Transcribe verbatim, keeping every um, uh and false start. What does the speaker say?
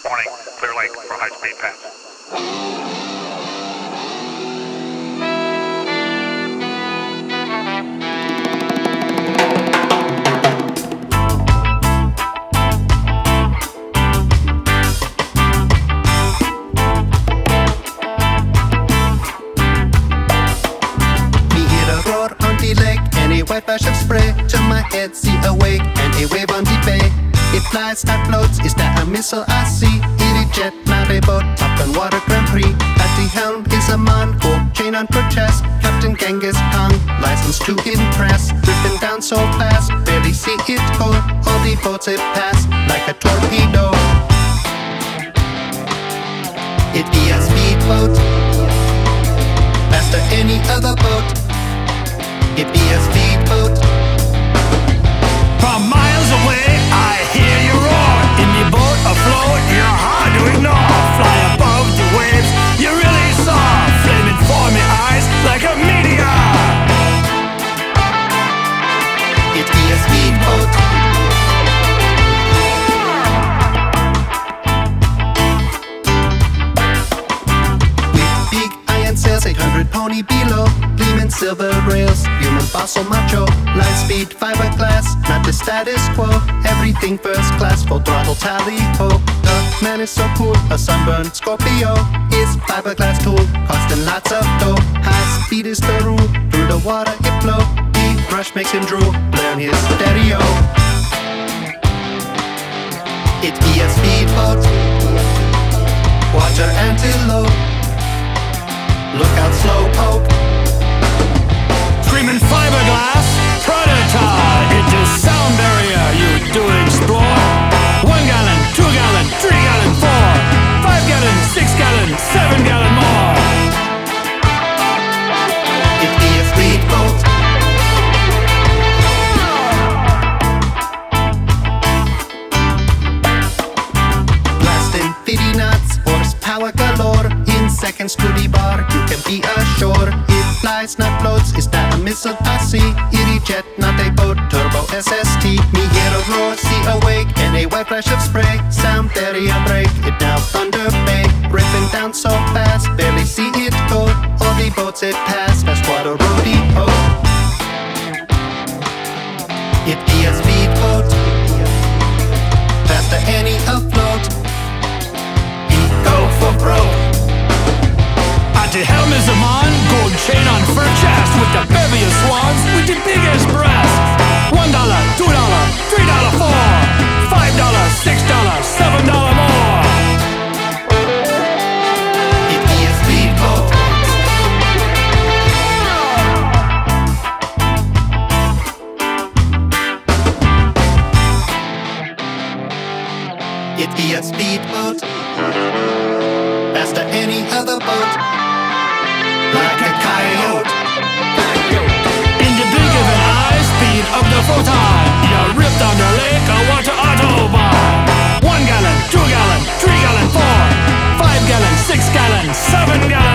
Warning, clear lake for high-speed pass. White flash of spray, turn my head, see a wake, and a wave on the bay. It flies, not floats, is that a missile I see? It is jet, not a boat, top and water Grand Prix. At the helm is a man, gold chain on per chest. Captain Genghis Khan, license to impress. Drifting down so fast, barely see it go. All the boats it pass, like a torpedo. It be a speedboat, faster any other boat. It be a speedboat. From miles away, I hear you roar. In the boat afloat, you're hard to ignore. Fly above the waves, you really saw. Flaming for me eyes like a meteor. It be a speedboat. With big iron sails, eight hundred pony below. Gleaming silver rails, human fossil macho. Line speed, fiberglass, not the status quo. Everything first class, full throttle tally-ho. The man is so cool, a sunburned Scorpio. His fiberglass tool, costing lots of dough. High speed is the rule, through the water it flow. The rush makes him drool, blaring his stereo. It be a speedboat, water antelope. Look out, slowpoke. Screaming fiberglass, predator. Into sound barrier, you do explore. One gallon, two gallon, three gallon, four. Five gallon, six gallon, seven gallon more. It be a speedboat. Blasting fifty knots, horsepower galore. In seconds to the bar, you can be ashore. It flies, not floats, is that a missile I see? Itty jet, not a boat, turbo S S T. Me hear a roar, see a wake, and a white flash of spray. Sound there, a break, it now thunder bay. Ripping down so fast, barely see it go. All the boats it pass, fast water rodeo. It be a speedboat, faster any afloat. He go for broke. At the helm is a man, gold chain on fur chest. With the bevy of swans, with the biggest breasts. One dollar, two dollar, three dollar, four. Five dollar, six dollar, seven dollar more. It be a speedboat. It be a speedboat, faster any other boat. Like a coyote. In the blink of an eye, speed of the photon. You're ripped on the lake, a water autobahn. One gallon, two gallon, three gallon, four. Five gallon, six gallon, seven gallon.